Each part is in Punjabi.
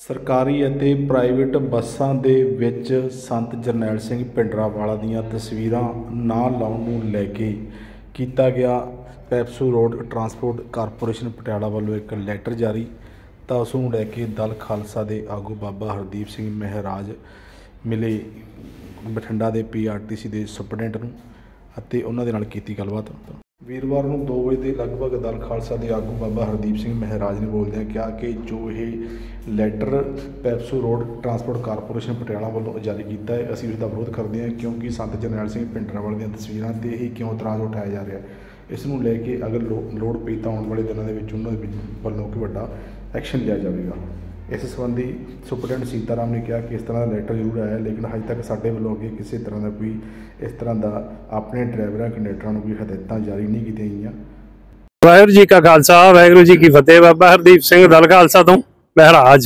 ਸਰਕਾਰੀ ਅਤੇ ਪ੍ਰਾਈਵੇਟ ਬੱਸਾਂ ਦੇ ਵਿੱਚ ਸੰਤ ਜਰਨੈਲ ਸਿੰਘ ਭਿੰਡਰਾਂਵਾਲਾ ਦੀਆਂ ਤਸਵੀਰਾਂ ਨਾ ਲਾਉਣ ਨੂੰ ਲੈ ਕੇ ਕੀਤਾ ਗਿਆ PEPSU road transport corporation Patiala ਵੱਲੋਂ ਇੱਕ ਲੈਟਰ ਜਾਰੀ। ਤਾਂ ਉਸ ਨੂੰ ਲੈ ਕੇ ਦਲ ਖਾਲਸਾ ਦੇ ਆਗੂ ਬਾਬਾ ਹਰਦੀਪ ਸਿੰਘ ਮਹਿਰਾਜ ਮਿਲੇ ਬਠਿੰਡਾ ਦੇ PRTC ਦੇ ਸੁਪਰਡੈਂਟ ਨੂੰ ਅਤੇ ਉਹਨਾਂ ਦੇ ਨਾਲ ਕੀਤੀ ਗੱਲਬਾਤ। ਵੀਰਵਾਰ ਨੂੰ 2 ਵਜੇ ਦੇ ਲਗਭਗ ਦਲ ਖਾਲਸਾ ਦੇ ਆਗੂ ਬਾਬਾ ਹਰਦੀਪ ਸਿੰਘ ਮਹਿਰਾਜ ਨੇ ਬੋਲਦਿਆਂ ਕਿਹਾ ਕਿ ਜੋ ਇਹ letter PEPSU road transport corporation Patiala ਵੱਲੋਂ ਜਾਰੀ ਕੀਤਾ ਹੈ, ਅਸੀਂ ਉਸ ਦਾ ਵਿਰੋਧ ਕਰਦੇ ਹਾਂ ਕਿਉਂਕਿ ਸੰਤ ਜਰਨੈਲ ਸਿੰਘ ਭਿੰਡਰਾਂਵਾਲੇ ਦੀਆਂ ਤਸਵੀਰਾਂ 'ਤੇ ਹੀ ਕਿਉਂ ਇਤਰਾਜ਼ ਉਠਾਇਆ ਜਾ ਰਿਹਾ। ਇਸ ਨੂੰ ਲੈ ਕੇ ਅਗਰ ਲੋੜ ਪਈ ਤਾਂ ਆਉਣ ਵਾਲੇ ਦਿਨਾਂ ਦੇ ਵਿੱਚ ਉਹਨਾਂ ਦੇ ਵੱਲੋਂ ਕੋਈ ਵੱਡਾ ਐਕਸ਼ਨ ਲਿਆ ਜਾਵੇਗਾ। ਇਸ ਸੰਬੰਧੀ ਸੁਪਰਡੈਂਟ ਸੀਤਾਰਾਮ ਨੇ ਕਿਹਾ ਕਿ ਇਸ ਤਰ੍ਹਾਂ ਦਾ ਲੈਟਰ ਜ਼ਰੂਰ ਆਇਆ, ਲੇਕਿਨ ਹਜੇ ਤੱਕ ਸਾਡੇ ਵੱਲੋਂ ਅੱਗੇ ਕਿਸੇ ਤਰ੍ਹਾਂ ਦਾ ਕੋਈ ਇਸ ਤਰ੍ਹਾਂ ਦਾ ਆਪਣੇ ਡਰਾਈਵਰਾਂ ਕੰਡਕਟਰਾਂ ਨੂੰ ਕੋਈ ਹਦਾਇਤਾਂ ਜਾਰੀ ਨਹੀਂ ਕੀਤੀਆਂ ਗਈਆਂ। ਵਾਹਿਗੁਰੂ ਜੀ ਕਾ ਖਾਲਸਾ ਵਾਹਿਗੁਰੂ ਜੀ ਕੀ ਫਤਿਹ। ਬਾਬਾ ਹਰਦੀਪ ਸਿੰਘ ਦਲ ਖਾਲਸਾ ਤੋਂ ਮਹਿਰਾਜ।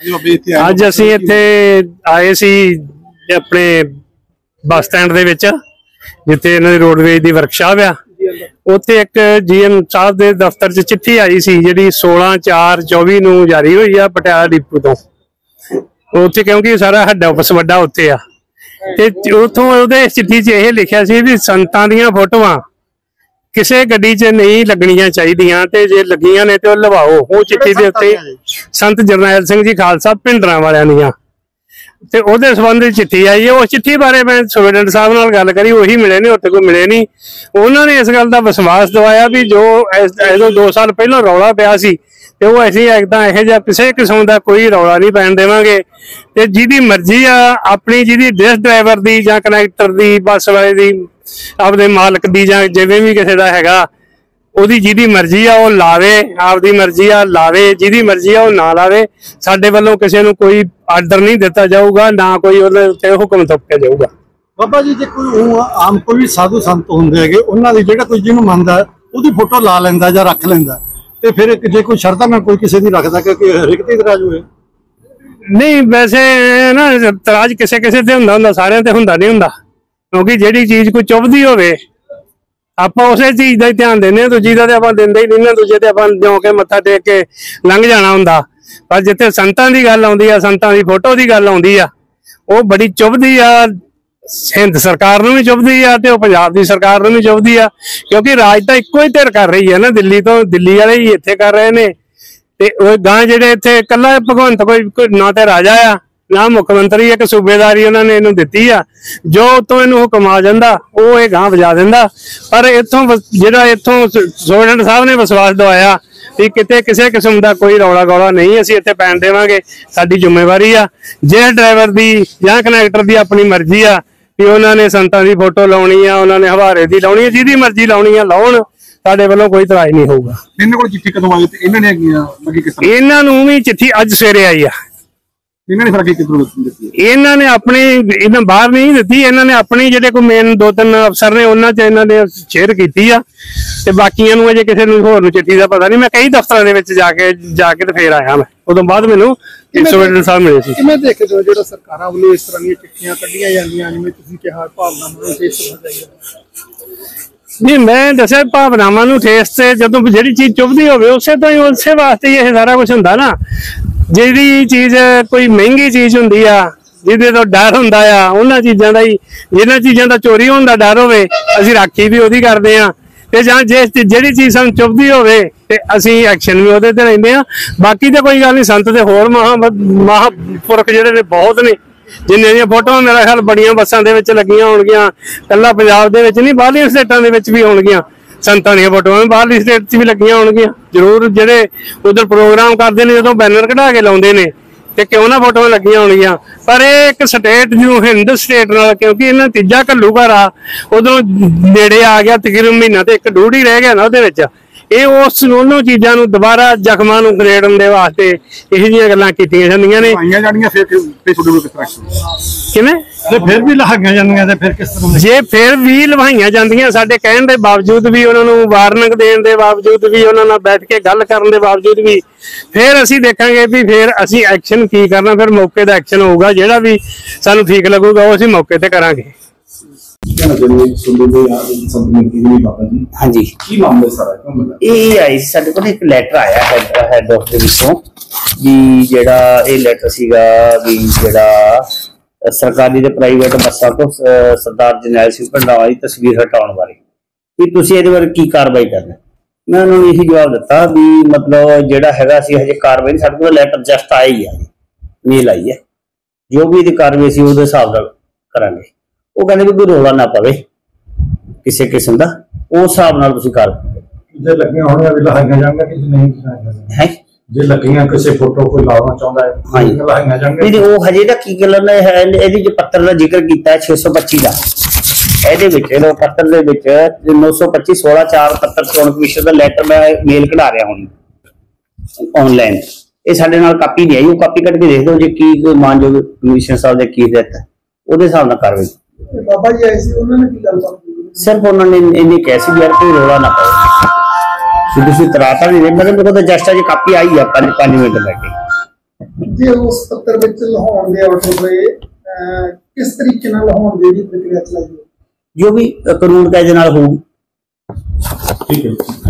ਅੱਜ ਅਸੀਂ ਇੱਥੇ ਆਏ ਸੀ ਆਪਣੇ ਬੱਸ ਸਟੈਂਡ ਦੇ ਵਿੱਚ, ਜਿੱਥੇ ਇਹਨਾਂ ਦੀ ਰੋਡਵੇਜ ਦੀ ਵਰਕਸ਼ਾਪ ਆ। ਉੱਥੇ ਇੱਕ GM ਸਾਹਿਬ ਦੇ ਦਫ਼ਤਰ 'ਚ ਚਿੱਠੀ ਆਈ ਸੀ ਜਿਹੜੀ 16/4/24 ਨੂੰ ਜਾਰੀ ਹੋਈ ਆ ਪਟਿਆਲਾ ਡਿਪੂ ਤੋਂ। ਉੱਥੇ ਕਿਉਂਕਿ ਸਾਰਾ ਹੈਡ ਆਫਿਸ ਵੱਡਾ ਉੱਥੇ ਆ, ਤੇ ਉੱਥੋਂ ਉਹਦੇ ਚਿੱਠੀ 'ਚ ਇਹ ਲਿਖਿਆ ਸੀ ਵੀ ਸੰਤਾਂ ਦੀਆਂ ਫੋਟੋਆਂ ਕਿਸੇ ਗੱਡੀ 'ਚ ਨਹੀਂ ਲੱਗਣੀਆਂ ਚਾਹੀਦੀਆਂ, ਤੇ ਜੇ ਲੱਗੀਆਂ ਨੇ ਤੇ ਉਹ ਲਵਾਓ। ਉਹ ਚਿੱਠੀ ਦੇ ਉੱਤੇ ਸੰਤ ਜਰਨੈਲ ਸਿੰਘ ਜੀ ਖਾਲਸਾ ਭਿੰਡਰਾਂਵਾਲਿਆਂ ਦੀਆਂ ਤੇ ਉਹਦੇ ਸੰਬੰਧ ਵਿੱਚ ਚਿੱਠੀ ਆਈ ਹੈ। ਉਸ ਚਿੱਠੀ ਬਾਰੇ ਮੈਂ ਸੁਪਰਡੈਂਟ ਸਾਹਿਬ ਨਾਲ ਗੱਲ ਕਰੀ, ਉਹੀ ਮਿਲੇ ਨੇ, ਉੱਥੇ ਕੋਈ ਮਿਲੇ ਨਹੀਂ। ਉਹਨਾਂ ਨੇ ਇਸ ਗੱਲ ਦਾ ਵਿਸ਼ਵਾਸ ਦਿਵਾਇਆ ਵੀ ਜੋ ਇਹਦੋਂ 2 ਸਾਲ ਪਹਿਲਾਂ ਰੌਲਾ ਪਿਆ ਸੀ ਤੇ ਉਹ ਅਸੀਂ ਇੱਦਾਂ ਇਹੋ ਜਿਹਾ ਕਿਸੇ ਕਿਸਮ ਦਾ ਕੋਈ ਰੌਲਾ ਨਹੀਂ ਪੈਣ ਦੇਵਾਂਗੇ। ਤੇ ਜਿਹਦੀ ਮਰਜ਼ੀ ਆ ਆਪਣੀ, ਜਿਹਦੀ ਡਰਾਈਵਰ ਦੀ ਜਾਂ ਕਨੈਕਟਰ ਦੀ, ਬੱਸ ਵਾਲੇ ਦੀ, ਆਪਦੇ ਮਾਲਕ ਦੀ, ਜਾਂ ਜਿਵੇਂ ਵੀ ਕਿਸੇ ਦਾ ਹੈਗਾ, ਉਹਦੀ ਜਿਹਦੀ ਮਰਜ਼ੀ ਆ ਉਹ ਲਾਵੇ, ਆਪਦੀ ਮਰਜ਼ੀ ਆ ਲਾਵੇ, ਜਿਹਦੀ ਮਰਜ਼ੀ ਆ ਉਹ ਨਾ ਲਾਵੇ। ਸਾਡੇ ਵੱਲੋਂ ਕਿਸੇ ਨੂੰ ਕੋਈ ਆਰਡਰ ਨਹੀਂ ਦਿੱਤਾ ਜਾਊਗਾ, ਨਾ ਕੋਈ ਉਹਦੇ ਉੱਤੇ ਹੁਕਮ ਥੋਪਿਆ ਜਾਊਗਾ। ਬਾਬਾ ਜੀ, ਜੇ ਕੋਈ ਆਮ ਕੋਈ ਵੀ ਸਾਧੂ ਸੰਤ ਹੁੰਦੇ ਹੈਗੇ, ਉਹਨਾਂ ਦੀ ਜਿਹੜਾ ਕੋਈ ਜਿਹਨੂੰ ਮੰਨਦਾ ਉਹਦੀ ਫੋਟੋ ਲਾ ਲੈਂਦਾ ਜਾਂ ਰੱਖ ਲੈਂਦਾ, ਤੇ ਫਿਰ ਜੇ ਕੋਈ ਸ਼ਰਤਾਂ ਨਾਲ ਕੋਈ ਕਿਸੇ ਦੀ ਰੱਖਦਾ ਕਿ ਹਰੇਕ ਤੇ ਇਤਰਾਜ਼ ਹੋਏ? ਨਹੀਂ, ਵੈਸੇ ਨਾ ਇਤਰਾਜ਼ ਕਿਸੇ ਕਿਸੇ ਤੇ ਹੁੰਦਾ, ਸਾਰਿਆਂ ਤੇ ਹੁੰਦਾ ਨਹੀਂ ਹੁੰਦਾ, ਕਿਉਂਕਿ ਜਿਹੜੀ ਚੀਜ਼ ਕੋਈ ਚੁੱਭਦੀ ਹੋਵੇ ਆਪਾਂ ਉਸੇ ਚੀਜ਼ ਦਾ ਹੀ ਧਿਆਨ ਦਿੰਦੇ ਹਾਂ, ਦੂਜੀ ਦਾ ਤੇ ਆਪਾਂ ਦਿੰਦੇ ਹੀ ਨਹੀਂ ਨਾ। ਦੂਜੇ ਤੇ ਆਪਾਂ ਜਿਉਂ ਕੇ ਮੱਥਾ ਟੇਕ ਕੇ ਲੰਘ ਜਾਣਾ ਹੁੰਦਾ। ਪਰ ਜਿੱਥੇ ਸੰਤਾਂ ਦੀ ਗੱਲ ਆਉਂਦੀ ਆ, ਸੰਤਾਂ ਦੀ ਫੋਟੋ ਦੀ ਗੱਲ ਆਉਂਦੀ ਆ, ਉਹ ਬੜੀ ਚੁੱਭਦੀ ਆ। ਹਿੰਦ ਸਰਕਾਰ ਨੂੰ ਵੀ ਚੁੱਭਦੀ ਆ ਤੇ ਉਹ ਪੰਜਾਬ ਦੀ ਸਰਕਾਰ ਨੂੰ ਵੀ ਚੁੱਭਦੀ ਆ, ਕਿਉਂਕਿ ਰਾਜ ਤਾਂ ਇੱਕੋ ਹੀ ਧਿਰ ਕਰ ਰਹੀ ਹੈ ਨਾ। ਦਿੱਲੀ ਵਾਲੇ ਹੀ ਇੱਥੇ ਕਰ ਰਹੇ ਨੇ, ਤੇ ਉਹ ਗਾਂ ਜਿਹੜੇ ਇੱਥੇ ਇਕੱਲਾ ਭਗਵੰਤ ਕੋਈ ਨਾ ਤੇ ਰਾਜਾ ਆ ਨਾ ਮੁੱਖ ਮੰਤਰੀ, ਇੱਕ ਸੂਬੇਦਾਰੀ ਉਹਨਾਂ ਨੇ ਇਹਨੂੰ ਦਿੱਤੀ ਆ। ਜੋ ਉੱਤੋਂ ਇਹਨੂੰ ਹੁਕਮ ਆ ਜਾਂਦਾ ਉਹ ਇਹ ਗਾਂ ਵਜਾ ਦਿੰਦਾ। ਪਰ ਇੱਥੋਂ ਸੁਪਰਡੈਂਟ ਸਾਹਿਬ ਨੇ ਵਿਸ਼ਵਾਸ ਦਵਾਇਆ ਵੀ ਕਿਤੇ ਕਿਸੇ ਕਿਸਮ ਦਾ ਕੋਈ ਰੌਲਾ ਗੌਲਾ ਨਹੀਂ ਅਸੀਂ ਇੱਥੇ ਪੈਣ ਦੇਵਾਂਗੇ। ਸਾਡੀ ਜ਼ਿੰਮੇਵਾਰੀ ਆ। ਜੇ ਡਰਾਈਵਰ ਦੀ ਜਾਂ ਕਨੈਕਟਰ ਦੀ ਆਪਣੀ ਮਰਜ਼ੀ ਆ ਵੀ ਉਹਨਾਂ ਨੇ ਸੰਤਾਂ ਦੀ ਫੋਟੋ ਲਾਉਣੀ ਆ, ਉਹਨਾਂ ਨੇ ਹਵਾਰੇ ਦੀ ਲਾਉਣੀ ਆ, ਜਿਹਦੀ ਮਰਜ਼ੀ ਲਾਉਣੀ ਆ ਲਾਉਣ, ਸਾਡੇ ਵੱਲੋਂ ਕੋਈ ਇਤਰਾਜ਼ ਨਹੀਂ ਹੋਊਗਾ। ਇਹਨਾਂ ਕੋਲ ਚਿੱਠੀ ਕਦੋਂ ਆਈ ਤੇ ਇਹਨਾਂ ਨੇ ਇਹਨਾਂ ਨੂੰ ਵੀ ਚਿੱਠੀ ਅੱਜ ਸਵੇਰੇ ਆਈ ਆ। ਇਹਨਾਂ ਨੇ ਆਪਣੀ ਇਹਨਾਂ ਬਾਹਰ ਨਹੀਂ ਦਿੱਤੀ, ਇਹਨਾਂ ਨੇ ਆਪਣੀ ਜਿਹੜੇ ਕੋਈ ਮੇਨ 2-3 ਅਫਸਰ ਨੇ ਉਹਨਾਂ 'ਚ ਇਹਨਾਂ ਨੇ ਸ਼ੇਅਰ ਕੀਤੀ ਆ, ਤੇ ਬਾਕੀਆਂ ਨੂੰ ਅਜੇ ਕਿਸੇ ਨੂੰ ਹੋਰ ਨੂੰ ਚਿੱਠੀ ਦਾ ਪਤਾ ਨਹੀਂ। ਮੈਂ ਕਈ ਦਫ਼ਤਰਾਂ ਦੇ ਵਿੱਚ ਜਾ ਕੇ ਤੇ ਫੇਰ ਆਇਆ। ਮੈਂ ਉਦੋਂ ਬਾਅਦ ਮੈਨੂੰ ਸੁਪਰਡੈਂਟ ਸਾਹਿਬ ਮਿਲੇ ਸੀ। ਕਿਵੇਂ ਦੇਖਦੇ ਹੋ ਜਿਹੜਾ ਸਰਕਾਰਾਂ ਵੱਲੋਂ ਇਸ ਤਰ੍ਹਾਂ ਦੀਆਂ ਚਿੱਠੀਆਂ ਕੱਢੀਆਂ ਜਾਂਦੀਆਂ, ਜਿਵੇਂ ਤੁਸੀਂ ਕਿਹਾ ਭਾਵਨਾਵਾਂ ਨੂੰ ਠੇਸ ਪਹੁੰਚਾਈ? ਨਹੀਂ, ਮੈਂ ਦੱਸਿਆ ਭਾਵਨਾਵਾਂ ਨੂੰ ਠੇਸ ਤੇ ਜਦੋਂ ਜਿਹੜੀ ਚੀਜ਼ ਚੁੱਭਦੀ ਹੋਵੇ ਉਸੇ ਵਾਸਤੇ ਹੀ ਇਹ ਸਾਰਾ ਕੁਛ ਹੁੰਦਾ ਨਾ। ਜਿਹੜੀ ਚੀਜ਼ ਕੋਈ ਮਹਿੰਗੀ ਚੀਜ਼ ਹੁੰਦੀ ਆ, ਜਿਹਦੇ ਤੋਂ ਡਰ ਹੁੰਦਾ ਆ, ਉਹਨਾਂ ਚੀਜ਼ਾਂ ਦਾ ਹੀ, ਜਿਹਨਾਂ ਚੀਜ਼ਾਂ ਦਾ ਚੋਰੀ ਹੋਣ ਦਾ ਡਰ ਹੋਵੇ ਅਸੀਂ ਰਾਖੀ ਵੀ ਉਹਦੀ ਕਰਦੇ ਆ, ਤੇ ਜਾਂ ਜਿਹੜੀ ਚੀਜ਼ ਸਾਨੂੰ ਚੁੱਭਦੀ ਹੋਵੇ ਤੇ ਅਸੀਂ ਐਕਸ਼ਨ ਵੀ ਉਹਦੇ ਤੇ ਲੈਂਦੇ ਆ। ਬਾਕੀ ਤਾਂ ਕੋਈ ਗੱਲ ਨਹੀਂ। ਸੰਤ ਦੇ ਹੋਰ ਮਹਾਂਪੁਰਖ ਜਿਹੜੇ ਨੇ ਬਹੁਤ ਨੇ, ਜਿੰਨੇ ਦੀਆਂ ਫੋਟੋਆਂ ਮੇਰਾ ਖਿਆਲ ਬੜੀਆਂ ਬੱਸਾਂ ਦੇ ਵਿੱਚ ਲੱਗੀਆਂ ਹੋਣਗੀਆਂ। ਇਕੱਲਾ ਪੰਜਾਬ ਦੇ ਵਿੱਚ ਨਹੀਂ, ਬਾਹਰਲੀਆਂ ਸਟੇਟਾਂ ਦੇ ਵਿੱਚ ਵੀ ਹੋਣਗੀਆਂ ਸੰਤਾਂ ਦੀਆਂ ਫੋਟੋਆਂ, ਬਾਹਰਲੀ ਸਟੇਟ 'ਚ ਵੀ ਲੱਗੀਆਂ ਹੋਣਗੀਆਂ ਜ਼ਰੂਰ। ਜਿਹੜੇ ਉਧਰ ਪ੍ਰੋਗਰਾਮ ਕਰਦੇ ਨੇ ਜਦੋਂ ਬੈਨਰ ਕਢਾ ਕੇ ਲਾਉਂਦੇ ਨੇ ਤੇ ਕਿਉਂ ਨਾ ਫੋਟੋਆਂ ਲੱਗੀਆਂ ਹੋਣਗੀਆਂ। ਪਰ ਇਹ ਇੱਕ ਸਟੇਟ ਜਿਹਨੂੰ ਹਿੰਦ ਸਟੇਟ ਨਾਲ, ਕਿਉਂਕਿ ਇਹਨਾਂ ਤੀਜਾ ਘੱਲੂਘਾਰ ਆ, ਉਦੋਂ ਨੇੜੇ ਆ ਗਿਆ, ਤਕਰੀਬਨ ਮਹੀਨਾ ਤੇ 1.5 ਹੀ ਰਹਿ ਗਿਆ ਨਾ ਉਹਦੇ ਵਿੱਚ। ਇਹ ਉਹਨਾਂ ਚੀਜ਼ਾਂ ਨੂੰ ਦੁਬਾਰਾ ਜ਼ਖਮਾਂ ਨੂੰ ਖਰੇੜਨ ਦੇ ਵਾਸਤੇ ਇਹੋ ਜਿਹੀਆਂ ਗੱਲਾਂ ਕੀਤੀਆਂ ਜਾਂਦੀਆਂ ਨੇ। ਕਿਵੇਂ ਜੇ ਫਿਰ ਵੀ ਲਹਾਈਆਂ ਜਾਂਦੀਆਂ ਤੇ ਫਿਰ ਕਿਸ ਤਰ੍ਹਾਂ? ਜੇ ਫਿਰ ਵੀ ਲਵਾਈਆਂ ਜਾਂਦੀਆਂ, ਸਾਡੇ ਕਹਿਣ ਦੇ ਬਾਵਜੂਦ ਵੀ, ਉਹਨਾਂ ਨੂੰ ਵਾਰਨਿੰਗ ਦੇਣ ਦੇ ਬਾਵਜੂਦ ਵੀ, ਉਹਨਾਂ ਨਾਲ ਬੈਠ ਕੇ ਗੱਲ ਕਰਨ ਦੇ ਬਾਵਜੂਦ ਵੀ, ਫਿਰ ਅਸੀਂ ਦੇਖਾਂਗੇ ਵੀ ਫਿਰ ਅਸੀਂ ਐਕਸ਼ਨ ਕੀ ਕਰਨਾ। ਫਿਰ ਮੌਕੇ ਦਾ ਐਕਸ਼ਨ ਹੋਊਗਾ, ਜਿਹੜਾ ਵੀ ਸਾਨੂੰ ਠੀਕ ਲੱਗੂਗਾ ਉਹ ਅਸੀਂ ਮੌਕੇ ਤੇ ਕਰਾਂਗੇ। हाँ जी ये आई साडे कोल एक लैटर आया हैड ऑफ दे विचों भी जेड़ा ये लैटर सीगा भी जेड़ा सरकारी ते प्राइवेट बसां तो सरदार जरनैल सिंह भंडारा दी तस्वीर हटाउण बारे कि तुसीं इहदे बारे की कार्रवाई करना। मैं उन्होंने यही जवाब दिता भी मतलब जेड़ा हैगा सी हजे कार्रवाई साडे कोल लैटर जस्ट आया ही है मेल आई है जो भी इहदी कार्रवाई सी उहदे हिसाब नाल करांगे। वो कहंदे भी कोई रौला ना पवे किसी किस्म दा उस हिसाब नाल तुसीं कार्रवाई जे लगियां होणीआं भी लहाईआं जाणगीआं कि नहीं है जे लगियां किसी फोटो कोई लाउणा चाहुंदा है हां लहाईआं जाणगीआं नहीं वो हजे दा की गल ने इहदी जो पत्र दा जिक्र कीता है 625 दा ਇਹਦੇ ਵਿੱਚ ਇਹ ਪੱਤਰ ਦੇ ਵਿੱਚ 925 16 4 ਪੱਤਰ ਚੋਣ ਕਮਿਸ਼ਨ ਦਾ ਲੈਟਰ ਮੈਂ ਮੇਲ ਕਢਾ ਰਿਹਾ ਹੁਣ ਆਨਲਾਈਨ ਇਹ ਸਾਡੇ ਨਾਲ ਕਾਪੀ ਨਹੀਂ ਆਈ ਉਹ ਕਾਪੀ ਕੱਢ ਕੇ ਦੇਖ ਦਿਓ ਜੇ ਕੀ ਮਾਨਯੋਗ ਕਮਿਸ਼ਨ ਸਾਹਿਬ ਦੇ ਕੀ ਹਦਾਇਤ ਹੈ ਉਹਦੇ ਹਿਸਾਬ ਨਾਲ ਕਾਰਵਾਈ। ਬਾਬਾ ਜੀ ਆਏ ਸੀ ਉਹਨਾਂ ਨੇ ਕੀ ਗੱਲ ਕੀਤੀ ਸਿਰਫ ਉਹਨਾਂ ਨੇ ਇੰਨੀ ਕਹਿ ਸੀ ਯਾਰ ਕੋਈ ਰੌਲਾ ਨਾ ਪਾਓ ਤੁਸੀਂ ਤਰਾਤਾ ਨਹੀਂ ਮੇਰੇ ਕੋਲ ਤਾਂ ਜਸਟ ਅਜੇ ਕਾਪੀ ਆਈ ਆ 5 ਮਿੰਟ ਬੈਠੇ ਜੇ ਉਸ ਪੱਤਰ ਵਿੱਚ ਲਿਖਾਉਣ ਦੇ ਆਰਡਰ ਹੋਏ ਕਿਸ ਤਰੀਕੇ ਨਾਲ ਲਿਖਾਉਣ ਦੀ ਪ੍ਰਕਿਰਿਆ ਚਲਾਈ जो भी कानून का ठीक है।